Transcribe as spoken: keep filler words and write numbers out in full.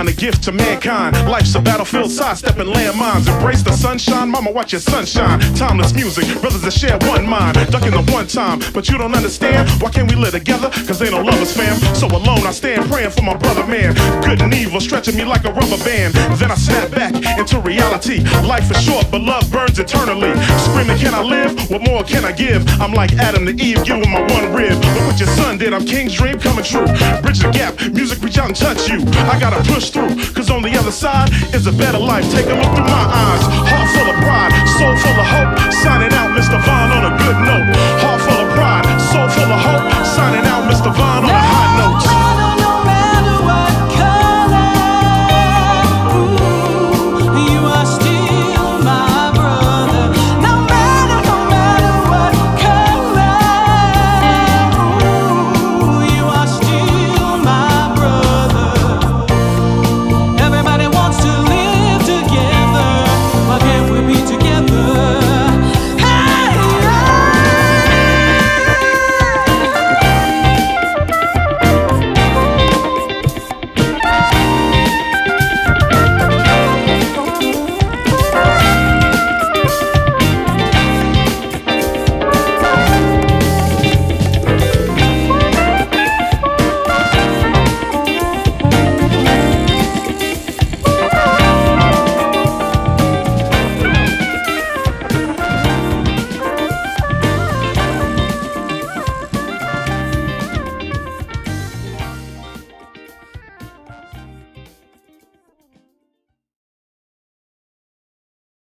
divine, a gift to mankind. Life's a battlefield, sidestepping landmines. Embrace the sunshine, mama, watch your sunshine. Timeless music, brothers that share one mind. Ducking the one time, but you don't understand. Why can't we live together? Cause ain't no lovers, fam. So alone I stand praying for my brother, man. Good and evil stretching me like a rubber band. Then I snap back into reality. Life is short, but love burns eternally. Screaming, can I live? What more can I give? I'm like Adam to Eve, giving my one rib. Look what your son did, I'm King's dream coming true. Bridge the gap, music reach out and touch you. I gotta push through, cause on the other side is a better life. Take a look through my eyes, heart full of pride, soul full of hope. Signing out, Mister Vaughn on a